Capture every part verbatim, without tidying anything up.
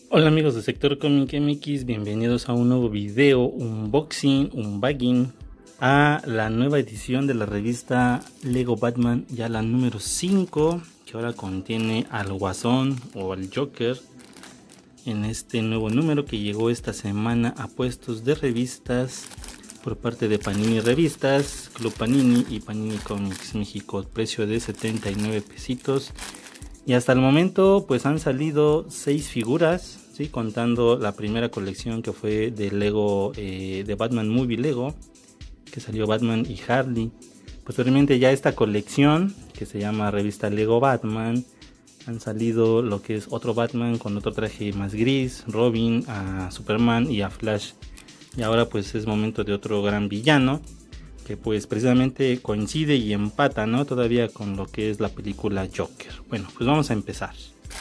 Hola amigos de Sector Comic M X, bienvenidos a un nuevo video, unboxing, unbagging a la nueva edición de la revista Lego Batman, ya la número cinco, que ahora contiene al Guasón o al Joker en este nuevo número que llegó esta semana a puestos de revistas por parte de Panini Revistas, Club Panini y Panini Comics México, precio de setenta y nueve pesitos. Y hasta el momento pues han salido seis figuras, ¿sí? Contando la primera colección que fue de Lego, eh, de Batman Movie Lego, que salió Batman y Harley. Posteriormente ya esta colección que se llama revista Lego Batman, han salido lo que es otro Batman con otro traje más gris, Robin, a Superman y a Flash. Y ahora pues es momento de otro gran villano, que pues precisamente coincide y empata, ¿no? Todavía con lo que es la película Joker. Bueno, pues vamos a empezar.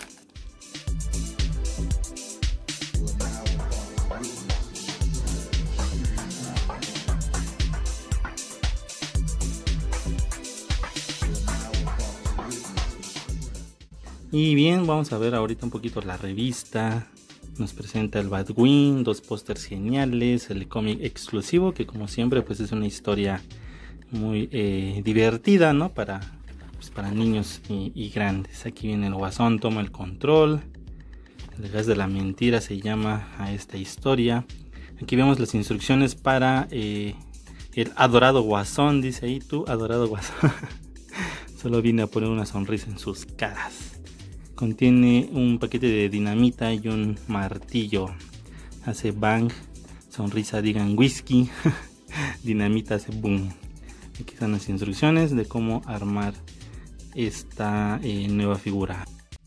Y bien, vamos a ver ahorita un poquito la revista. Nos presenta el Batwing, dos pósters geniales, el cómic exclusivo, que como siempre pues es una historia muy eh, divertida, ¿no? Para, pues, para niños y, y grandes. Aquí viene el Guasón, toma el control. El gas de la mentira se llama a esta historia. Aquí vemos las instrucciones para eh, el adorado Guasón, dice ahí, tú adorado Guasón. Solo viene a poner una sonrisa en sus caras. Contiene un paquete de dinamita y un martillo. Hace bang, sonrisa digan whisky, dinamita hace boom. Aquí están las instrucciones de cómo armar esta eh, nueva figura.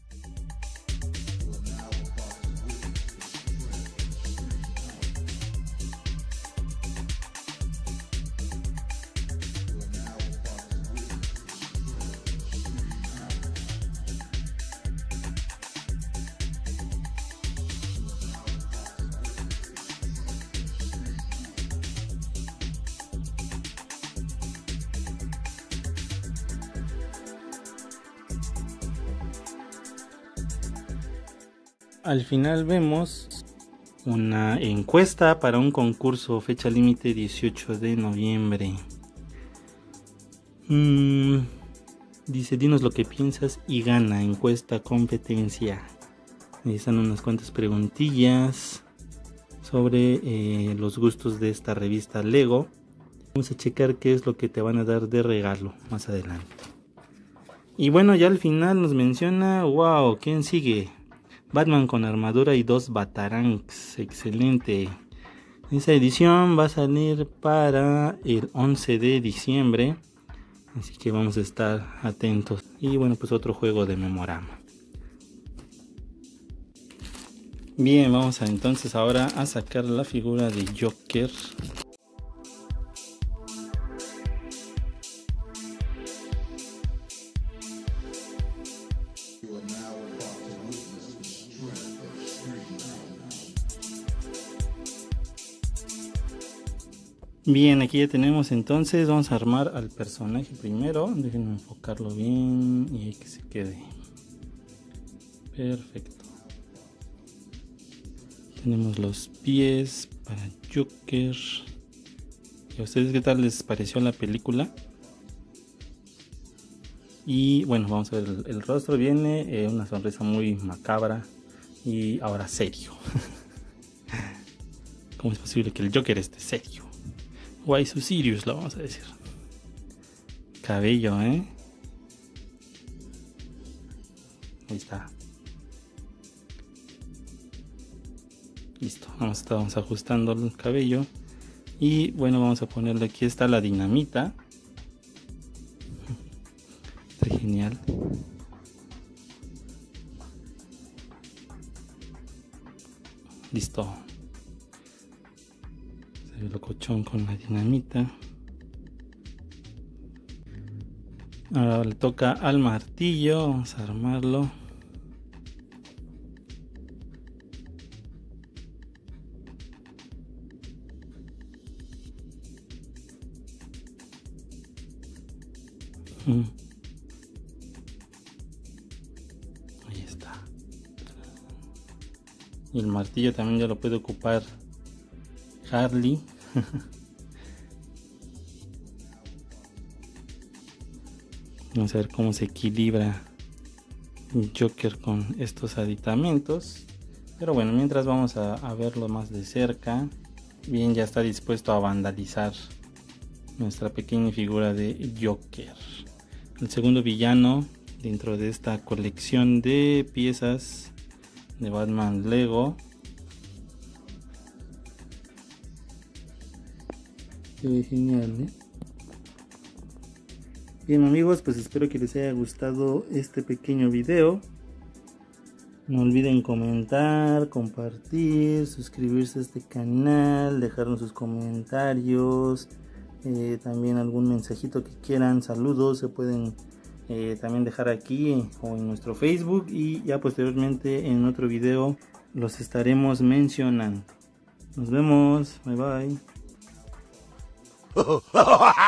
Al final vemos una encuesta para un concurso, fecha límite dieciocho de noviembre. Mm, dice, dinos lo que piensas y gana, encuesta competencia. Ahí están unas cuantas preguntillas sobre eh, los gustos de esta revista Lego. Vamos a checar qué es lo que te van a dar de regalo más adelante. Y bueno, ya al final nos menciona, wow, ¿quién sigue? Batman con armadura y dos Batarangs, excelente. Esa edición va a salir para el once de diciembre, así que vamos a estar atentos. Y bueno, pues otro juego de Memorama. Bien, vamos a entonces ahora a sacar la figura de Joker. Bien, aquí ya tenemos entonces, vamos a armar al personaje primero, déjenme enfocarlo bien y que se quede perfecto. Tenemos los pies para Joker. ¿Y a ustedes qué tal les pareció la película? Y bueno, vamos a ver, el, el rostro viene, eh, una sonrisa muy macabra y ahora serio. ¿Cómo es posible que el Joker esté serio? Why so serious, lo vamos a decir. Cabello, ¿eh? Ahí está. Listo, vamos, estamos ajustando el cabello. Y bueno, vamos a ponerle, aquí está la dinamita. Está genial. Listo. Se ve locochón con la dinamita. Ahora le toca al martillo. Vamos a armarlo. Mm. Ahí está. Y el martillo también ya lo puede ocupar Harley. Vamos a ver cómo se equilibra Joker con estos aditamentos. Pero bueno, mientras vamos a, a verlo más de cerca. Bien, ya está dispuesto a vandalizar nuestra pequeña figura de Joker. El segundo villano dentro de esta colección de piezas de Batman Lego. Se ve genial, ¿eh? Bien amigos, pues espero que les haya gustado este pequeño video. No olviden comentar, compartir, suscribirse a este canal, dejarnos sus comentarios, eh, también algún mensajito que quieran, saludos, se pueden eh, también dejar aquí o en nuestro Facebook, y ya posteriormente en otro video los estaremos mencionando. Nos vemos, bye bye.